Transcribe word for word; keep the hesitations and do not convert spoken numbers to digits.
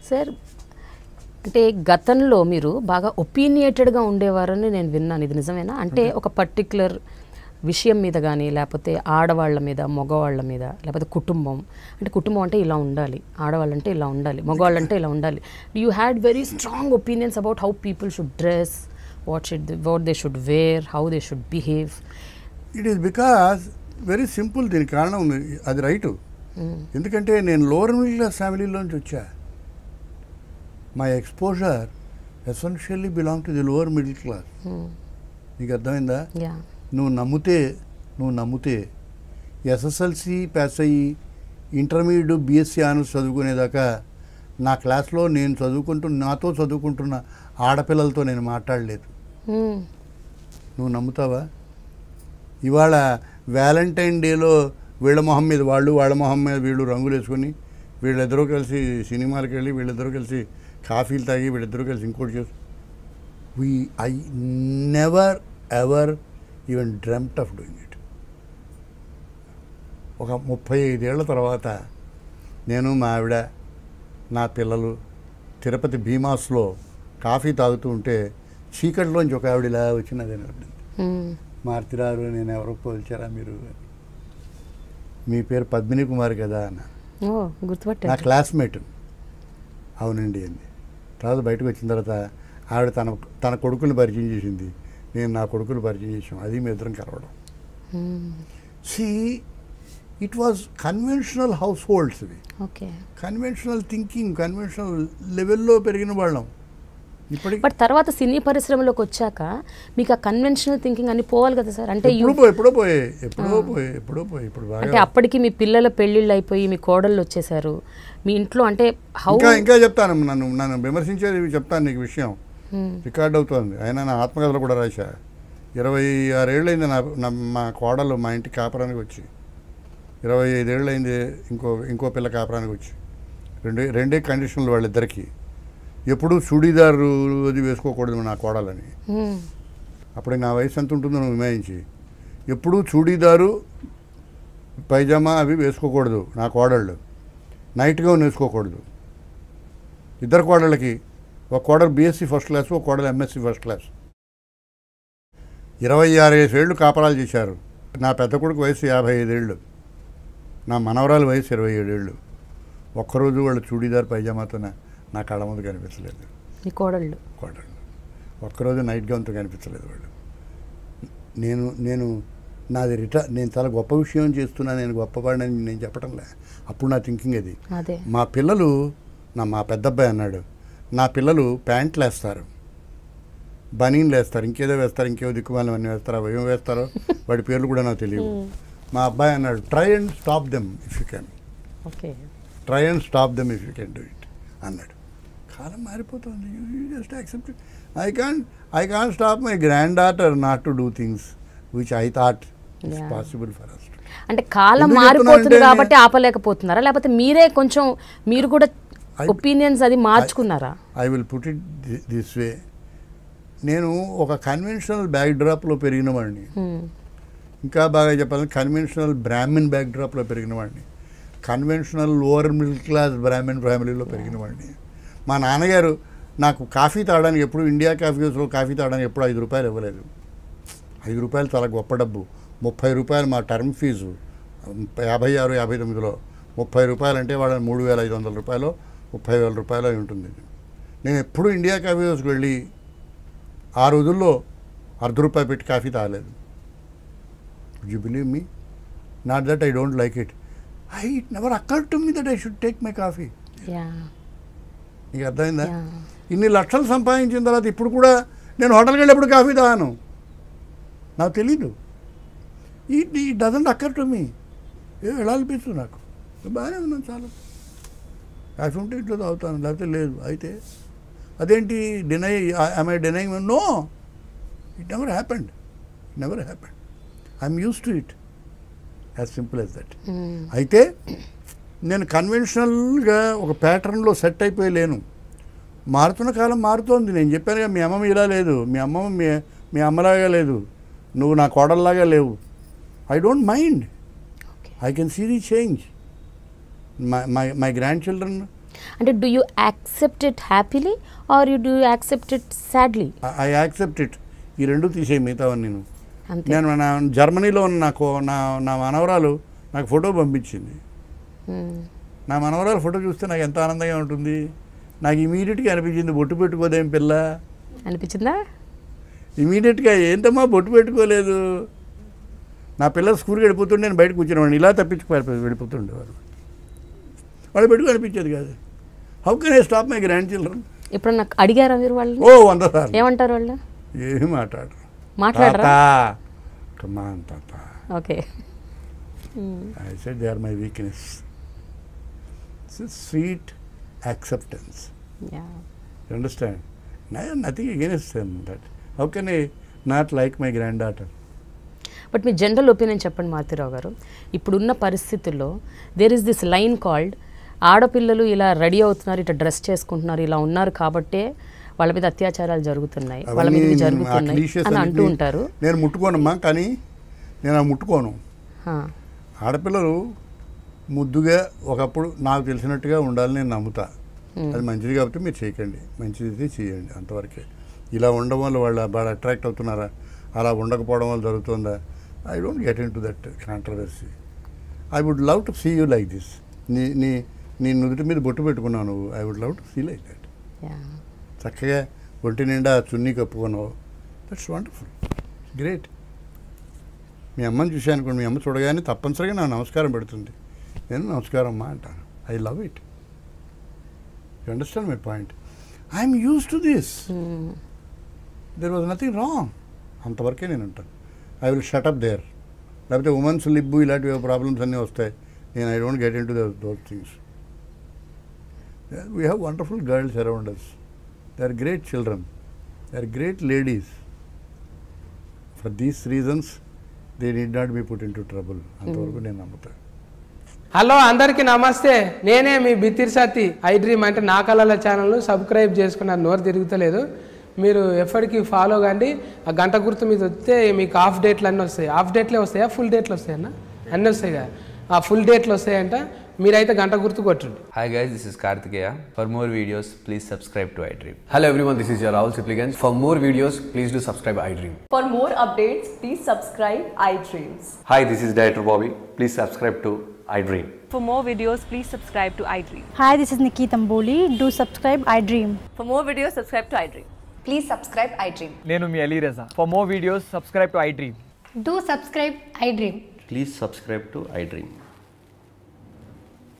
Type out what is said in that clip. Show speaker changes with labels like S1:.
S1: Sir అంటే గతంలో మీరు బాగా ఒపీనియేటెడ్గా ఉండేవారని నేను విన్నాను, ఇది నిజమేనా? అంటే ఒక పర్టిక్యులర్ విషయం మీద కానీ, లేకపోతే ఆడవాళ్ళ మీద, మగవాళ్ళ మీద, లేకపోతే కుటుంబం అంటే కుటుంబం అంటే ఇలా ఉండాలి, ఆడవాళ్ళంటే ఇలా ఉండాలి, మగవాళ్ళంటే ఇలా ఉండాలి. You had very strong opinions about how people should dress, what should what they should wear, how they should behave.
S2: It is because very simple. దీనికి కారణం ఉంది, అది రైటు. ఎందుకంటే నేను లోవర్ మిడిల్ క్లాస్ ఫ్యామిలీలోంచి వచ్చా. My exposure essentially belong to the lower middle class. నీకు అర్థమైందా? నువ్వు నమ్మితే నువ్వు నమ్మితే ఎస్ఎస్ఎల్సి పాస్ అయ్యి ఇంటర్మీడియట్ బీఎస్సీ ఆనర్స్ చదువుకునేదాకా నా క్లాస్లో నేను చదువుకుంటూ నాతో చదువుకుంటున్న ఆడపిల్లలతో నేను మాట్లాడలేదు. నువ్వు నమ్ముతావా? ఇవాళ వ్యాలంటైన్ డేలో వీళ్ళ మొహం మీద వాళ్ళు, వాళ్ళ మొహం మీద వీళ్ళు రంగులు వేసుకొని వీళ్ళిద్దరూ కలిసి సినిమాలకు వెళ్ళి వీళ్ళిద్దరూ కలిసి కాఫీలు తాగి వీళ్ళిద్దరూ కలిసి ఇంకోటి చేసి we I never ever even dreamt of doing it. ఒక ముప్పై ఐదేళ్ల తర్వాత నేను మా ఆవిడ నా పిల్లలు తిరుపతి భీమాస్లో కాఫీ తాగుతూ ఉంటే చీకటిలోంచి ఒక ఆవిడ ఇలా వచ్చినది నిలబడింది. మారుతిరారు, నేను ఎవరో పోల్చారా మీరు, మీ పేరు పద్మిని కుమార్ కదా అన్న.
S1: గుర్తుపట్టా.
S2: నా క్లాస్మేట్. అవునండి అండి. తర్వాత బయటకు వచ్చిన తర్వాత ఆవిడ తన తన కొడుకుని పరిచయం చేసింది, నేను నా కొడుకుని పరిచయం చేసాం. అది మీ ఇద్దరం కలవడం. See it was conventional households. ఇవి కన్వెన్షనల్ థింకింగ్, కన్వెన్షనల్ లెవెల్లో పెరిగిన వాళ్ళం. ఇప్పటికి
S1: బట్ తర్వాత సినీ పరిశ్రమలోకి వచ్చాక మీకు ఆ కన్వెన్షనల్ థింకింగ్ అన్ని పోవాలి కదా సార్? అంటే
S2: ఎప్పుడో పోయే ఎప్పుడో పోయే ఎప్పుడో పోయి ఇప్పుడు
S1: అంటే అప్పటికి మీ పిల్లల పెళ్ళిళ్ళు అయిపోయి మీ కోడళ్ళు వచ్చేసారు మీ ఇంట్లో. అంటే హౌ
S2: ఇంకా ఇంకా చెప్తాను, నన్ను నన్ను విమర్శించేది చెప్తాను నీకు విషయం. రికార్డ్ అవుతుంది. అయినా నా ఆత్మకథలు కూడా రాశా. ఇరవై ఆరేళ్ళైంది నా మా కోడలు మా ఇంటి కాపురానికి వచ్చి, ఇరవై ఐదేళ్ళైంది ఇంకో ఇంకో పిల్ల కాపురానికి వచ్చి. రెండే రెండే కండిషన్లు వాళ్ళిద్దరికి. ఎప్పుడూ చూడీదారు అది వేసుకోకూడదు నా కోడలని. అప్పుడు నా వయసు ఎంత ఉంటుందో నువ్వు విమాయించి. ఎప్పుడూ చూడీదారు పైజామా అవి వేసుకోకూడదు నా కోడళ్ళు. నైట్ గౌన్ వేసుకోకూడదు. ఇద్దరు కోడళ్ళకి, ఒక కోడలు బీఎస్సీ ఫస్ట్ క్లాసు, ఒక కోడలు ఎంఎస్సీ ఫస్ట్ క్లాస్. ఇరవై ఆరు ఏళ్ళు కాపరాలు చేశారు. నా పెద్ద కొడుకు వయసు యాభై ఐదేళ్ళు, నా మనవరాలు వయసు ఇరవై ఏడేళ్ళు. ఒక్కరోజు వాళ్ళు చూడీదారు పైజామాతో నా కళ్ళ ముందు కనిపించలేదు.
S1: మీ కోడళ్ళు
S2: కోడళ్ళు ఒక్కరోజు నైట్ గౌన్తో కనిపించలేదు వాళ్ళు. నేను నేను నాది రిటా నేను చాలా గొప్ప విషయం చేస్తున్నా, నేను గొప్పవాడిని నేను చెప్పటంలే. అప్పుడు నా థింకింగ్ అది. మా పిల్లలు, నా మా పెద్దబ్బాయి అన్నాడు, నా పిల్లలు ప్యాంట్లు వేస్తారు, బనీన్లు వేస్తారు, ఇంకేదో వేస్తారు, ఇంకేదో దిక్కుమాలం అన్నీ వేస్తారు. అవి ఏం వేస్తారో వాడి పేర్లు కూడా నాకు తెలియదు. మా అబ్బాయి అన్నాడు, try and stop them if you can, try and stop them if you can do it అన్నాడు. కాలం మారిపోతుంది. You just accept it. I can't I can't stop my granddaughter not to do things which I thought it's possible for us.
S1: అంటే కాలం మారిపోతుంది కాబట్టి ఆపలేకపోతున్నారా, లేకపోతే మీరే కొంచెం మీరు కూడా ఒపీనియన్స్ అది మార్చుకున్నారా?
S2: I will put it this way. నేను ఒక కన్వెన్షనల్ బ్యాక్ డ్రాప్లో పెరిగిన వాడిని. ఇంకా బాగా చెప్పాలంటే కన్వెన్షనల్ బ్రాహ్మిన్ బ్యాక్ డ్రాప్లో పెరిగిన వాడిని. Conventional lower middle class Brahmin ఫ్యామిలీలో పెరిగిన వాడిని. మా నాన్నగారు నాకు కాఫీ తాగడానికి ఎప్పుడు, ఇండియా కాఫీ హౌస్లో కాఫీ తాగడానికి ఎప్పుడు ఐదు రూపాయలు ఇవ్వలేదు. ఐదు రూపాయలు చాలా గొప్ప డబ్బు. ముప్పై రూపాయలు మా టర్మ్ ఫీజు యాభై ఆరు యాభై తొమ్మిదిలో ముప్పై రూపాయలు అంటే వాళ్ళ మూడు వేల ఐదు వందల రూపాయలు ముప్పై వేల రూపాయలు అయి ఉంటుంది. నేను ఎప్పుడు ఇండియా కాఫీ హౌస్కి వెళ్ళి ఆ రోజుల్లో అర్ధ రూపాయి పెట్టి కాఫీ తాగలేదు. You believe me? Not that I don't like it. I it never occurred to me that I should take my coffee. నీకు అర్థమైందా? ఇన్ని లక్షలు సంపాదించిన తర్వాత ఇప్పుడు కూడా నేను హోటల్కి వెళ్ళినప్పుడు కాఫీ తాగాను. నాకు తెలీదు. ఈ ఈ డజంట్ అక్కర్ టు మీ. ఏ ఎలా అనిపిస్తుంది నాకు, బాగానే ఉన్నాను, చాలా కాఫీ ఉంటే ఇంట్లో తాగుతాను, లేకపోతే లేదు. అయితే అదేంటి deny I I denying? No, it never happened, it never happened. I'm use to it, as simple as that. అయితే నేను కన్వెన్షనల్గా ఒక ప్యాటర్న్లో సెట్ అయిపోయి లేను. మారుతున్న కాలం మారుతోంది. నేను చెప్పానుగా, మీ అమ్మమ్మ ఇలా లేదు, మీ అమ్మమ్మ మీ మీ అమ్మలాగా లేదు, నువ్వు నా కోడల్లాగా లేవు. I don't mind, I can see the change. My my my grandchildren
S1: అంటే do you accept it happily or you do accept it sadly?
S2: I accept it. ఈ రెండు తీసే మిగతావని నేను
S1: అంతే.
S2: నేను నా జర్మనీలో ఉన్న నాకు నా నా మనవరాలు నాకు ఫోటో పంపించింది. నా మనవరాలు ఫోటో చూస్తే నాకు ఎంత ఆనందంగా ఉంటుంది. నాకు ఇమీడియట్గా అనిపించింది బొట్టు పెట్టుకోదేం పిల్ల
S1: అనిపించిందా?
S2: ఇమీడియట్గా ఏంటమ్మా బొట్టు పెట్టుకోలేదు. నా పిల్లలు స్కూల్కి వెళ్ళిపోతుండే నేను బయటకు కూర్చునేవాడిని, ఇలా తప్పించుకు వెళ్ళిపోతుండేవారు. వాళ్ళు పెట్టుకు అనిపించేది కాదు. How can I stop my grandchildren?
S1: ఇప్పుడు నాకు అడిగారా మీరు వాళ్ళు?
S2: ఓ వంద సార్లు.
S1: ఏమంటారు వాళ్ళు?
S2: ఏమి మాట్లాడరు.
S1: మాట్లాడరా?
S2: కమాన్ తాత.
S1: Okay.
S2: I said they are my weakness. Sweet acceptance. You understand? I have nothing against them. That how can I not like my granddaughter?
S1: But మీ జనరల్ ఒపీనియన్ చెప్పండి మారుతిరావు గారు. ఇప్పుడున్న పరిస్థితుల్లో there is this line called ఆడపిల్లలు ఇలా ready అవుతున్నారు, ఇట్లా dress చేసుకుంటున్నారు, ఇలా ఉన్నారు కాబట్టే వాళ్ళ మీద అత్యాచారాలు జరుగుతున్నాయి, వాళ్ళ మీద ఇవి జరుగుతున్నాయి అని అంటూ ఉంటారు.
S2: నేను ముట్టుకోనమ్మా, కానీ నేను ముట్టుకోను. ఆడపిల్లలు ముద్దుగా ఒకప్పుడు నాకు తెలిసినట్టుగా ఉండాలని నేను నమ్ముతా. అది మంచిది కాబట్టి మీరు చేయకండి, మంచిది చేయండి, అంతవరకే. ఇలా ఉండడం వల్ల వాళ్ళు బాగా అట్రాక్ట్ అవుతున్నారా, అలా ఉండకపోవడం వల్ల జరుగుతుందా? I don't get into that controversy. I would love to see you like this. నీ నీ నీ నుదుటి మీద బొట్టు పెట్టుకున్నావు నువ్వు. I would love to see like that. చక్కగా ఒంటి నిండా చున్నీ కప్పుకున్నావు. That's wonderful, great. మీ అమ్మని చూశాను అనుకోండి, మీ అమ్మ చూడగానే తప్పనిసరిగా నాకు నమస్కారం పెడుతుంది. నేను నమస్కారం అమ్మా అంటాను. I love it. You understand my point? I'm use to this. There was nothing wrong. అంతవరకే నేను ఉంటాను. I will shut up there. లేకపోతే ఉమెన్స్ లిబ్బు ఇలాంటి ప్రాబ్లమ్స్ అన్నీ వస్తాయి. నేను I don't get into those things. We have wonderful girls around us. They are great children, they are great ladies. For these reasons they need not be put into trouble. అంతవరకు నేను నమ్ముతాను.
S3: Hello అందరికీ నమస్తే, నేనే మీ Bithiri Sathi. I dream అంటే నా కళల ఛానల్ను సబ్స్క్రైబ్ చేసుకున్నారు, నోరు తిరుగుతలేదు. మీరు ఎప్పటికీ ఫాలో కండి. ఆ గంట గుర్తు మీద వస్తే మీకు హాఫ్ డేట్లు అన్నీ వస్తాయి. హాఫ్ డేట్లే వస్తాయా, ఫుల్ డేట్లు వస్తాయన్న? అన్నీ వస్తాయి కదా. ఆ ఫుల్ డేట్లు వస్తాయంట. మీరైతే గంట గుర్తు కొట్టండి.
S4: Hi guys, this is Kartikeya. For more videos, please subscribe to iDream.
S5: Hello everyone, this is your Rahul Sipligans. For more videos, please do subscribe iDream.
S6: For more updates, please subscribe iDreams.
S5: Hi, this is Director Bobby. Please subscribe to iDream.
S7: For more videos, please subscribe to iDream.
S8: Hi, this is Nikki Tamboli. Do subscribe iDream.
S6: For more videos, subscribe to iDream.
S9: Please subscribe iDream.
S10: నేను మీ అలీ రజా. For more videos, subscribe to iDream.
S8: Do subscribe iDream.
S4: Please subscribe to iDream.